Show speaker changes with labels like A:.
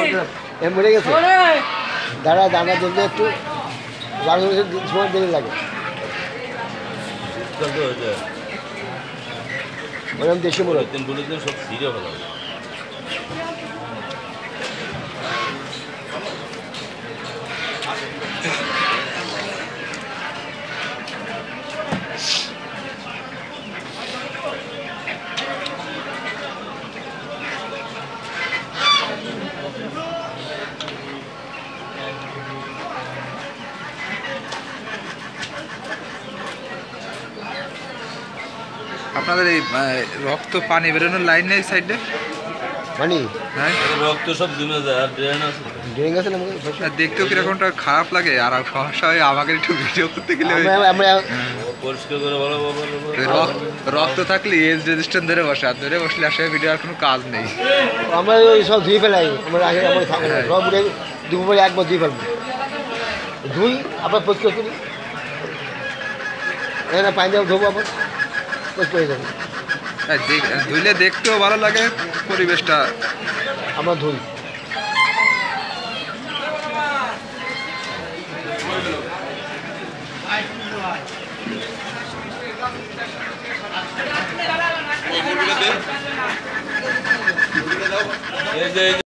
A: মরে গেছে দাঁড়া দাঁড়া জলদি একটু সময় দেরি লাগে ওরকম দেশি মোড়
B: সব ছিঁড়ে ফেলা
C: আপনাদের এই রক্ত পানি বেরোনোর লাইন নেই সাইডে
A: পানি
C: হ্যাঁ
B: রক্ত সব জমে যায় আর ড্রেন আছে
A: ড্রেন আছে না
C: দেখতেও কিরকমটা খারাপ লাগে আর সমস্যা হয় আমাকে একটু ভিডিও করতে গেলে
B: পরিষ্কার করে ভালো
C: রক্ত থাকলে এজ রেজিস্ট্রেশন ধরে বসে আর ধরে বসলে আসলে ভিডিও আর কোনো কাজ নেই
A: আমরা ওই সব ধুয়ে ফেলাই আমরা আগে সব উঠে দুপুরে একবার ধুয়ে ফেলবো ধুই আবার পরিষ্কার করি না পানি দিয়ে ধোবো আবার পরিষ্কার হয়ে যাবে
C: ধুইলে দেখতেও ভালো লাগে পরিবেশটা
A: আমরা ধুই
B: এই যে